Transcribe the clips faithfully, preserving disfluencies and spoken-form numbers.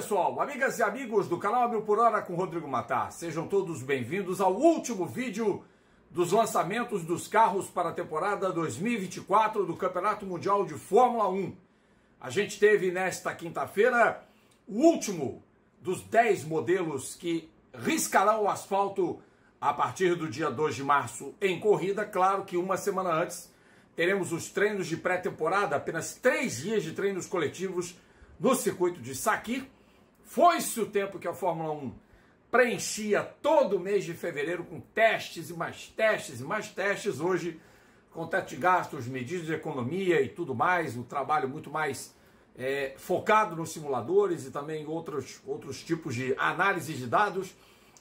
pessoal, amigas e amigos do canal Mil por Hora com Rodrigo Matar, sejam todos bem-vindos ao último vídeo dos lançamentos dos carros para a temporada dois mil e vinte e quatro do Campeonato Mundial de Fórmula um. A gente teve nesta quinta-feira o último dos dez modelos que riscarão o asfalto a partir do dia dois de março em corrida. Claro que uma semana antes teremos os treinos de pré-temporada, apenas três dias de treinos coletivos no circuito de Sakir. Foi-se o tempo que a Fórmula um preenchia todo o mês de fevereiro com testes e mais testes e mais testes. Hoje, com teto de gastos, medidas de economia e tudo mais, um trabalho muito mais é, focado nos simuladores e também em outros, outros tipos de análise de dados.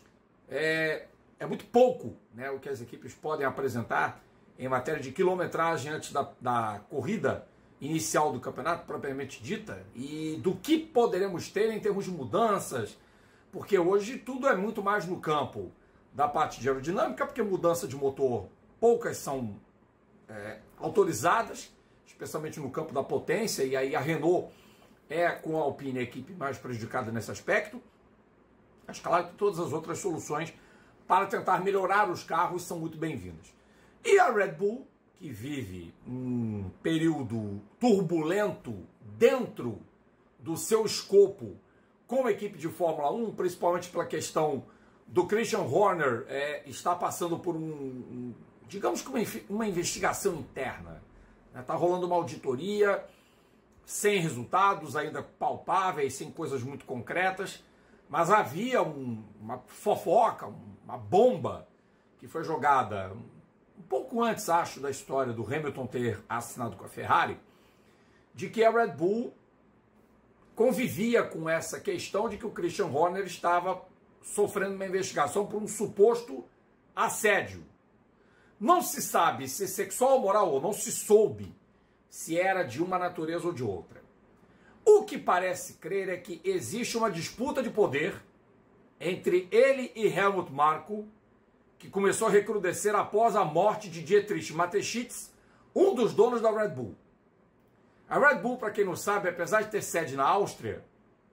É, é muito pouco, né, o que as equipes podem apresentar em matéria de quilometragem antes da, da corrida inicial do campeonato propriamente dita, e do que poderemos ter em termos de mudanças, porque hoje tudo é muito mais no campo da parte de aerodinâmica, porque mudança de motor poucas são é, autorizadas, especialmente no campo da potência, e aí a Renault é, com a Alpine, a equipe mais prejudicada nesse aspecto. Mas claro que todas as outras soluções para tentar melhorar os carros são muito bem-vindas. E a Red Bull, que vive um período turbulento dentro do seu escopo como equipe de Fórmula um, principalmente pela questão do Christian Horner, é, está passando por um, um digamos que uma, uma investigação interna. Está rolando uma auditoria sem resultados ainda palpáveis, sem coisas muito concretas, mas havia um, uma fofoca, uma bomba que foi jogada um pouco antes, acho, da história do Hamilton ter assinado com a Ferrari, de que a Red Bull convivia com essa questão de que o Christian Horner estava sofrendo uma investigação por um suposto assédio. Não se sabe se sexual ou moral, ou não se soube se era de uma natureza ou de outra. O que parece crer é que existe uma disputa de poder entre ele e Helmut Marko, que começou a recrudescer após a morte de Dietrich Mateschitz, um dos donos da Red Bull. A Red Bull, para quem não sabe, apesar de ter sede na Áustria,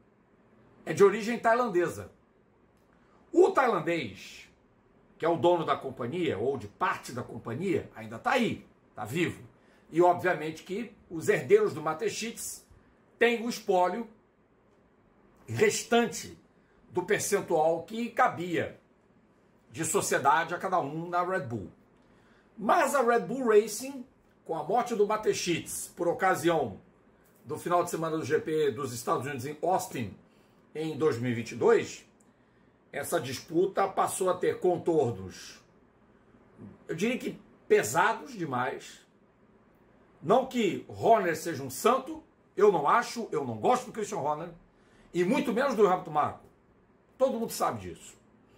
é de origem tailandesa. O tailandês, que é o dono da companhia, ou de parte da companhia, ainda está aí, está vivo. E, obviamente, que os herdeiros do Mateschitz têm o espólio restante do percentual que cabia de sociedade a cada um na Red Bull. Mas a Red Bull Racing, com a morte do Mateschitz por ocasião do final de semana do G P dos Estados Unidos em Austin em dois mil e vinte e dois, essa disputa passou a ter contornos, eu diria que pesados demais. Não que Horner seja um santo, eu não acho, eu não gosto do Christian Horner, e muito menos do Helmut Marko. Todo mundo sabe disso.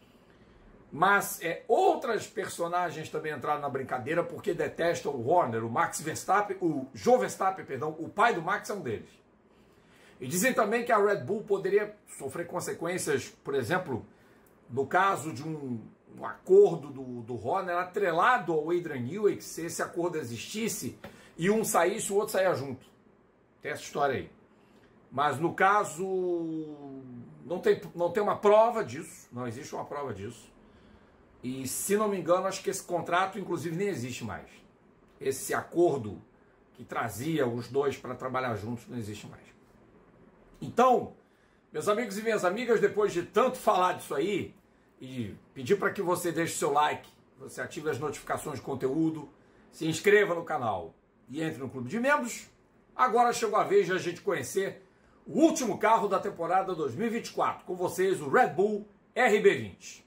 Mas é, outras personagens também entraram na brincadeira porque detestam o Horner, o Max Verstappen, o Joe Verstappen, perdão, o pai do Max é um deles. E dizem também que a Red Bull poderia sofrer consequências, por exemplo, no caso de um, um acordo do, do Horner atrelado ao Adrian Newey, que se esse acordo existisse e um saísse, o outro saía junto. Tem essa história aí. Mas no caso, não tem, não tem uma prova disso, não existe uma prova disso. E, se não me engano, acho que esse contrato, inclusive, nem existe mais. Esse acordo que trazia os dois para trabalhar juntos não existe mais. Então, meus amigos e minhas amigas, depois de tanto falar disso aí, e pedir para que você deixe seu like, você ative as notificações de conteúdo, se inscreva no canal e entre no clube de membros, agora chegou a vez de a gente conhecer o último carro da temporada dois mil e vinte e quatro. Com vocês, o Red Bull R B vinte.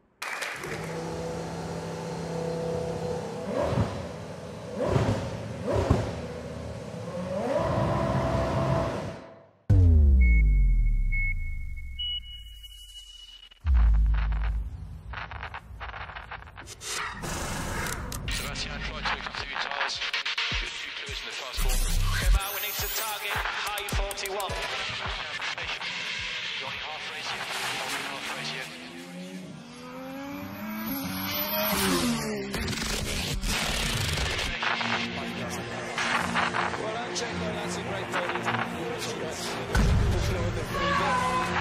Sebastian tried to come through tiles. Just too close in the fast corner. Come out, we need to target high forty-one. You're only half race here. Only half race here. Well, I'm checking. That's a great body.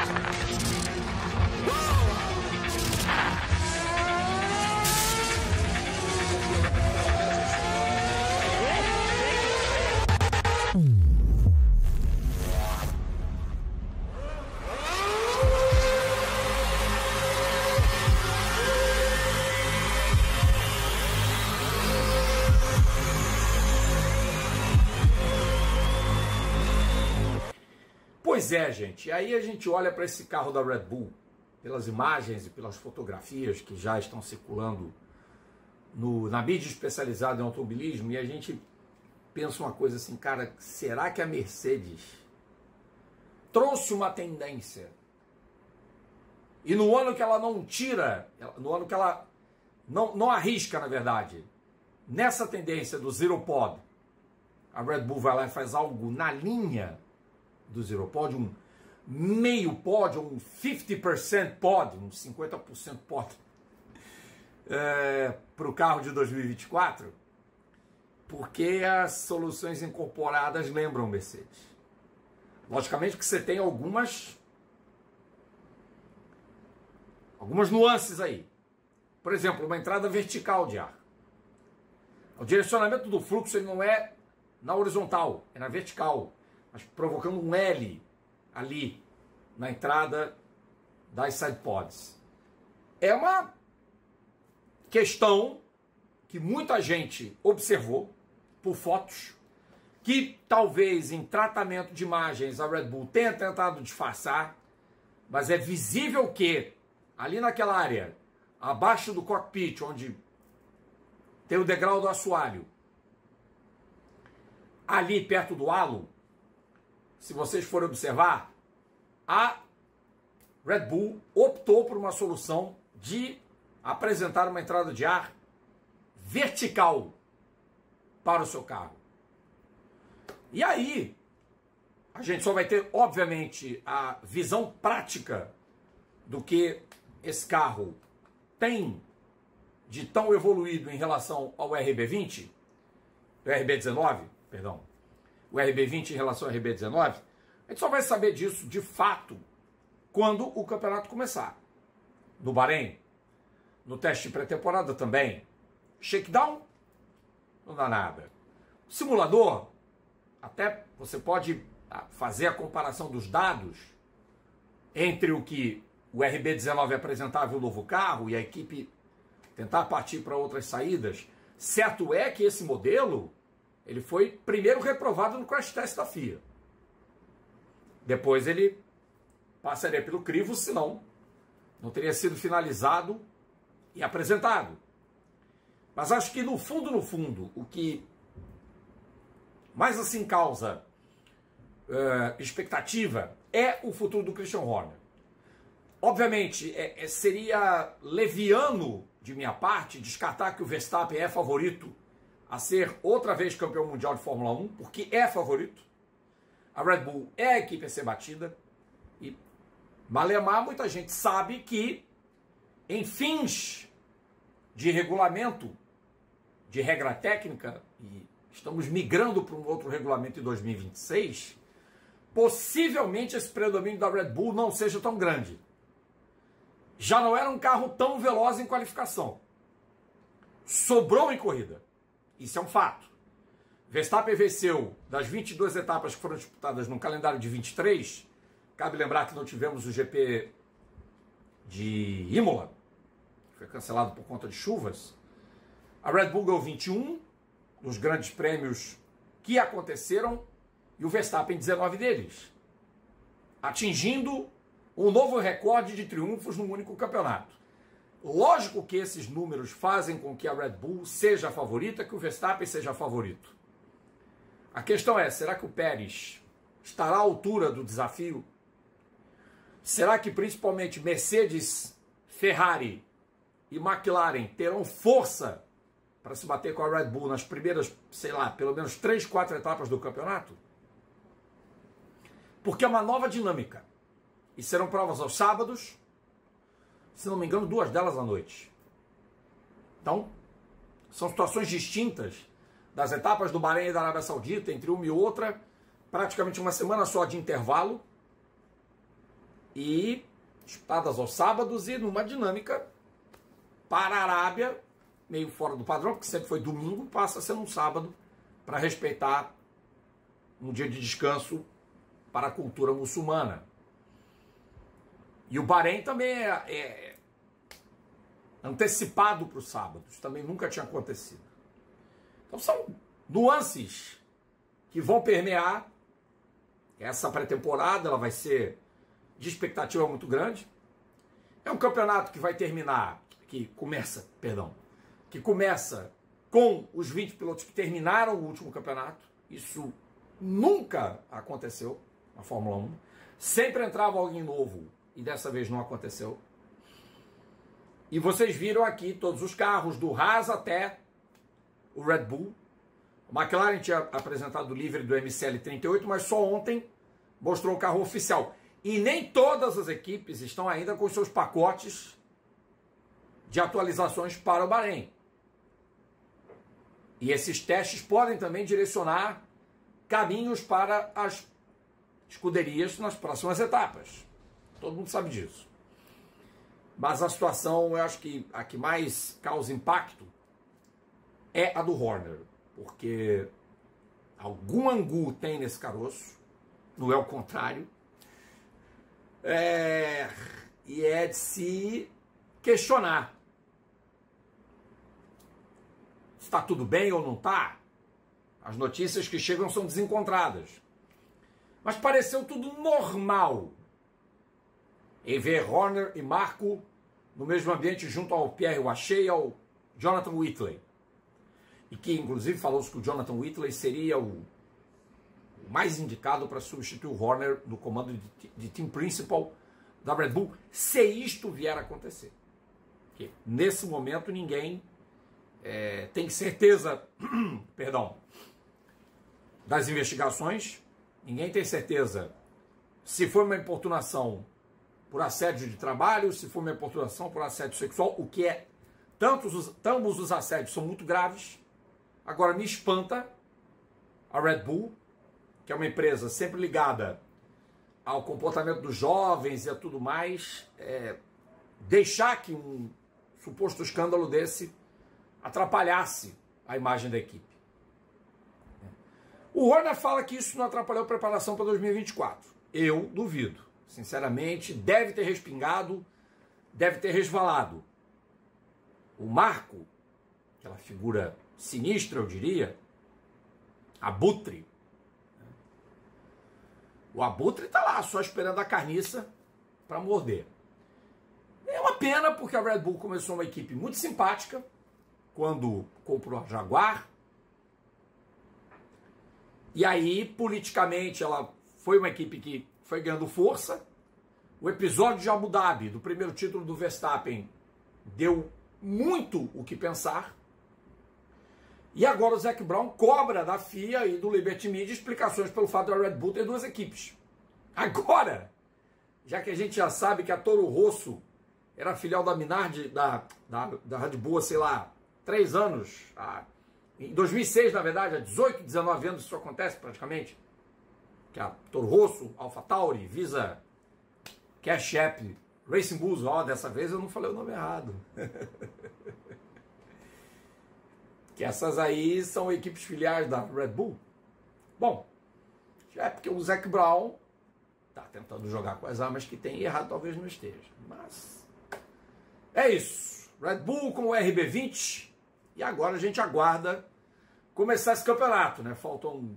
Pois é, gente. E aí a gente olha para esse carro da Red Bull, pelas imagens e pelas fotografias que já estão circulando no, na mídia especializada em automobilismo, e a gente pensa uma coisa assim, cara, será que a Mercedes trouxe uma tendência? E no ano que ela não tira, no ano que ela não, não arrisca, na verdade, nessa tendência do Zero Pod, a Red Bull vai lá e faz algo na linha do Zero Pod, um meio pod, um cinquenta por cento pod, um cinquenta por cento pod, é, para o carro de dois mil e vinte e quatro, porque as soluções incorporadas lembram Mercedes. Logicamente que você tem algumas algumas nuances aí. Por exemplo, uma entrada vertical de ar. O direcionamento do fluxo ele não é na horizontal, é na vertical, mas provocando um L ali na entrada das side pods. É uma questão que muita gente observou por fotos, que talvez em tratamento de imagens a Red Bull tenha tentado disfarçar, mas é visível que ali naquela área, abaixo do cockpit, onde tem o degrau do assoalho, ali perto do halo, se vocês forem observar, a Red Bull optou por uma solução de apresentar uma entrada de ar vertical para o seu carro. E aí, a gente só vai ter, obviamente, a visão prática do que esse carro tem de tão evoluído em relação ao R B vinte, o R B dezenove, perdão, o R B vinte em relação ao R B dezenove, a gente só vai saber disso de fato quando o campeonato começar. No Bahrein, no teste de pré-temporada também. Shakedown, não dá nada. O simulador, até você pode fazer a comparação dos dados entre o que o R B dezenove apresentava e o novo carro e a equipe tentar partir para outras saídas. Certo é que esse modelo ele foi primeiro reprovado no crash test da F I A. Depois ele passaria pelo crivo, senão não teria sido finalizado e apresentado. Mas acho que no fundo, no fundo, o que mais assim causa uh, expectativa é o futuro do Christian Horner. Obviamente, é, é, seria leviano de minha parte descartar que o Verstappen é favorito a ser outra vez campeão mundial de Fórmula um, porque é favorito. A Red Bull é a equipe a ser batida. E, malemar, muita gente sabe que em fins de regulamento, de regra técnica, e estamos migrando para um outro regulamento em dois mil e vinte e seis, possivelmente esse predomínio da Red Bull não seja tão grande. Já não era um carro tão veloz em qualificação. Sobrou em corrida. Isso é um fato. Verstappen venceu das vinte e duas etapas que foram disputadas no calendário de vinte e três. Cabe lembrar que não tivemos o G P de Imola, que foi cancelado por conta de chuvas. A Red Bull ganhou vinte e um nos grandes prêmios que aconteceram e o Verstappen dezenove deles, atingindo um novo recorde de triunfos num único campeonato. Lógico que esses números fazem com que a Red Bull seja a favorita, que o Verstappen seja favorito. A questão é, será que o Pérez estará à altura do desafio? Será que principalmente Mercedes, Ferrari e McLaren terão força para se bater com a Red Bull nas primeiras, sei lá, pelo menos três, quatro etapas do campeonato? Porque é uma nova dinâmica. E serão provas aos sábados, se não me engano, duas delas à noite. Então, são situações distintas das etapas do Bahrein e da Arábia Saudita, entre uma e outra, praticamente uma semana só de intervalo, e disputadas aos sábados e numa dinâmica para a Arábia, meio fora do padrão, porque sempre foi domingo, passa a ser um sábado, para respeitar um dia de descanso para a cultura muçulmana. E o Bahrein também é, é antecipado para os sábados, também nunca tinha acontecido. Então são nuances que vão permear essa pré-temporada ela vai ser de expectativa muito grande. É um campeonato que vai terminar, que começa, perdão, que começa com os vinte pilotos que terminaram o último campeonato. Isso nunca aconteceu na Fórmula um. Sempre entrava alguém novo e dessa vez não aconteceu. E vocês viram aqui todos os carros, do Haas até o Red Bull. O McLaren tinha apresentado o livre do M C L trinta e oito, mas só ontem mostrou o carro oficial. E nem todas as equipes estão ainda com seus pacotes de atualizações para o Bahrein. E esses testes podem também direcionar caminhos para as escuderias nas próximas etapas. Todo mundo sabe disso. Mas a situação, eu acho que a que mais causa impacto é a do Horner. Porque algum angu tem nesse caroço, não é o contrário. É, e é de se questionar. Está tudo bem ou não está? As notícias que chegam são desencontradas. Mas pareceu tudo normal em ver Horner e Marko no mesmo ambiente junto ao Pierre Waché e ao Jonathan Whitley. E que, inclusive, falou-se que o Jonathan Whitley seria o mais indicado para substituir o Horner no comando de, de team principal da Red Bull, se isto vier a acontecer. Porque, nesse momento, ninguém é, tem certeza, perdão, das investigações, ninguém tem certeza se foi uma importunação por assédio de trabalho, se foi uma importunação por assédio sexual, o que é, tantos os, ambos os assédios são muito graves. Agora, me espanta a Red Bull, que é uma empresa sempre ligada ao comportamento dos jovens e a tudo mais, é, deixar que um suposto escândalo desse atrapalhasse a imagem da equipe. O Horner fala que isso não atrapalhou a preparação para dois mil e vinte e quatro. Eu duvido. Sinceramente, deve ter respingado, deve ter resvalado. O Marko, aquela figura sinistra, eu diria, abutre. O abutre está lá, só esperando a carniça para morder. É uma pena, porque a Red Bull começou uma equipe muito simpática quando comprou a Jaguar. E aí, politicamente, ela foi uma equipe que foi ganhando força. O episódio de Abu Dhabi, do primeiro título do Verstappen, deu muito o que pensar. E agora o Zac Brown cobra da F I A e do Liberty Media explicações pelo fato da Red Bull ter duas equipes. Agora, já que a gente já sabe que a Toro Rosso era filial da Minardi, da, da, da Red Bull, sei lá, três anos, a, em dois mil e seis, na verdade, há dezoito, dezenove anos isso acontece praticamente, que a Toro Rosso, AlphaTauri, Visa, Cash App, Racing Bulls, ó, dessa vez eu não falei o nome errado. Que essas aí são equipes filiais da Red Bull. Bom, já é porque o Zac Brown está tentando jogar com as armas que tem e errado talvez não esteja. Mas é isso. Red Bull com o R B vinte. E agora a gente aguarda começar esse campeonato, né? Faltam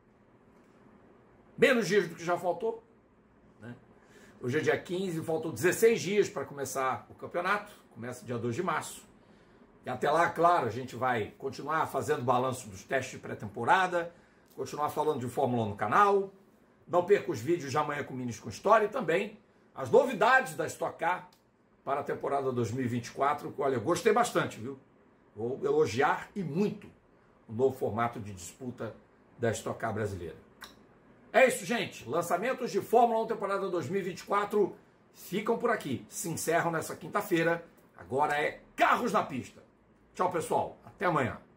menos dias do que já faltou, né? Hoje é dia quinze, faltam dezesseis dias para começar o campeonato. Começa dia dois de março. E até lá, claro, a gente vai continuar fazendo balanço dos testes de pré-temporada, continuar falando de Fórmula um no canal. Não perca os vídeos de amanhã com Minis com História e também as novidades da Stock Car para a temporada dois mil e vinte e quatro. Olha, eu gostei bastante, viu? Vou elogiar e muito o novo formato de disputa da Stock Car brasileira. É isso, gente. Lançamentos de Fórmula um temporada dois mil e vinte e quatro ficam por aqui. Se encerram nessa quinta-feira. Agora é carros na pista. Tchau, pessoal. Até amanhã.